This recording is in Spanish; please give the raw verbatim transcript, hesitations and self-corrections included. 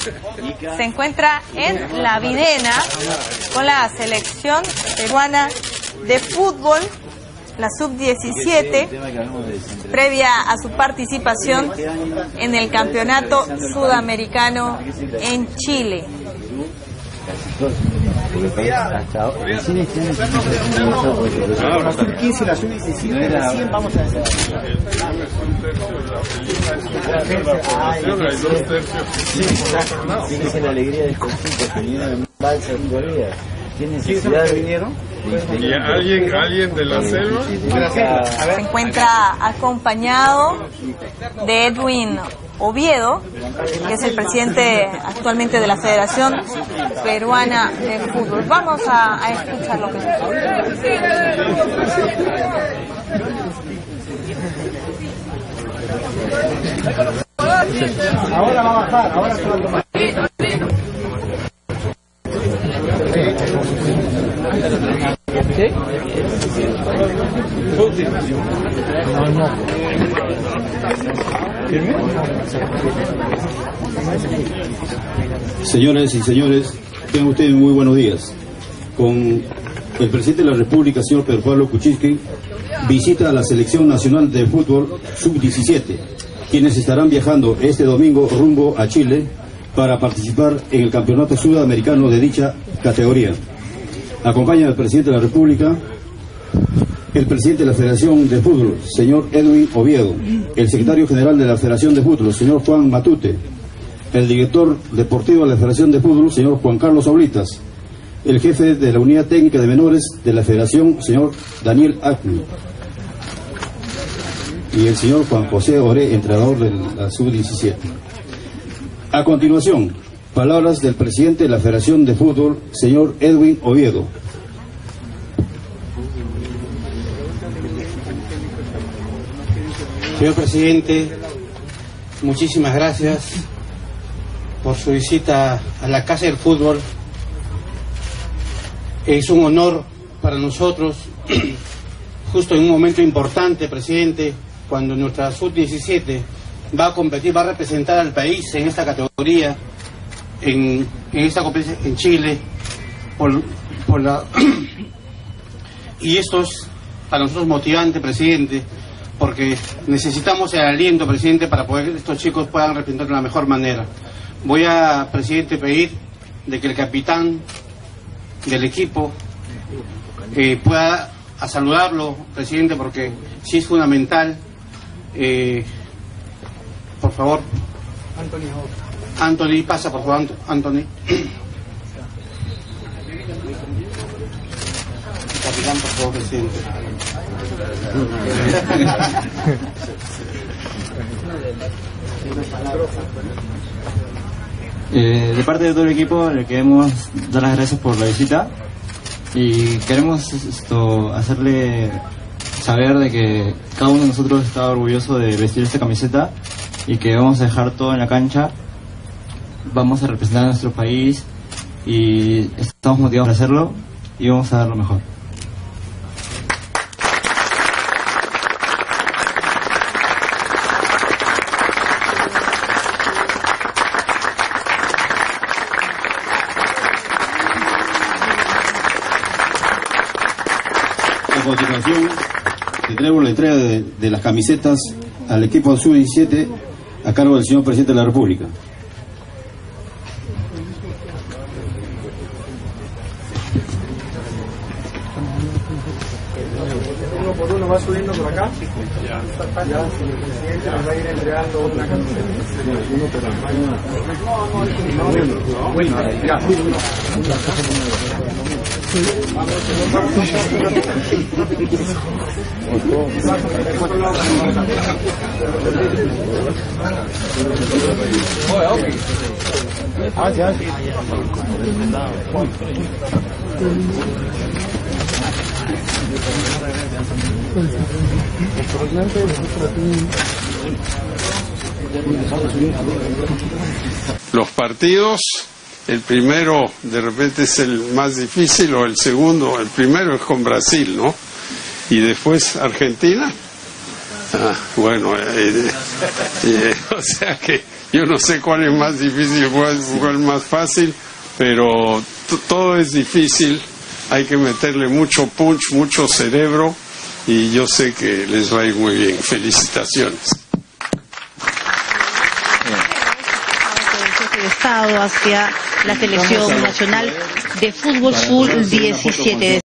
se encuentra en La Videna con la selección peruana de fútbol, la sub diecisiete, previa a su participación en el Campeonato Sudamericano en Chile. La sub quince y la sub diecisiete recién vamos a hacer. Tienes la alegría de estos chicos que vinieron en balsa en Bolivia. ¿Qué necesidad vinieron? ¿Y alguien, alguien de la selva? Se encuentra acompañado de Edwin Oviedo, que es el presidente actualmente de la Federación Peruana de Fútbol. Vamos a, a escuchar lo que sucede. Ahora va a bajar, ahora se va a tomar. Señoras y señores, tengan ustedes muy buenos días. Con el presidente de la República, señor Pedro Pablo Kuczynski, visita a la Selección Nacional de Fútbol sub diecisiete, quienes estarán viajando este domingo rumbo a Chile para participar en el Campeonato Sudamericano de dicha categoría. Acompaña al presidente de la República, el presidente de la Federación de Fútbol, señor Edwin Oviedo, el secretario general de la Federación de Fútbol, señor Juan Matute, el director deportivo de la Federación de Fútbol, señor Juan Carlos Oblitas, el jefe de la Unidad Técnica de Menores de la Federación, señor Daniel Acme, y el señor Juan José Oré, entrenador de la sub diecisiete. A continuación, palabras del presidente de la Federación de Fútbol, señor Edwin Oviedo. Señor presidente, muchísimas gracias por su visita a la Casa del Fútbol. Es un honor para nosotros, justo en un momento importante, presidente, cuando nuestra sub diecisiete va a competir, va a representar al país en esta categoría, en, en esta competencia en Chile, por, por la y esto es para nosotros motivante, presidente, porque necesitamos el aliento, presidente, para poder que estos chicos puedan representar de la mejor manera. Voy a, presidente, pedir de que el capitán del equipo eh, pueda a saludarlo, presidente, porque sí es fundamental. Eh, por favor, Anthony, pasa por favor, Anthony. Capitán, por favor, presidente. Eh, de parte de todo el equipo le queremos dar las gracias por la visita y queremos esto, hacerle saber de que cada uno de nosotros está orgulloso de vestir esta camiseta y que vamos a dejar todo en la cancha, vamos a representar a nuestro país y estamos motivados para hacerlo y vamos a dar lo mejor. A continuación, tendremos la entrega de, de las camisetas al equipo sub diecisiete a cargo del señor presidente de la República. Uno por uno va subiendo por acá. Ya, ya, el presidente nos va a ir entregando una camiseta. Uno por uno. Bueno, ya. Los partidos, el primero de repente es el más difícil, o el segundo, el primero es con Brasil, ¿no? Y después Argentina, Ah, bueno, eh, eh, o sea que yo no sé cuál es más difícil, cuál, cuál es más fácil, pero todo es difícil, hay que meterle mucho punch, mucho cerebro, y yo sé que les va a ir muy bien. Felicitaciones. De Estado hacia la Selección Nacional de Fútbol Sub diecisiete.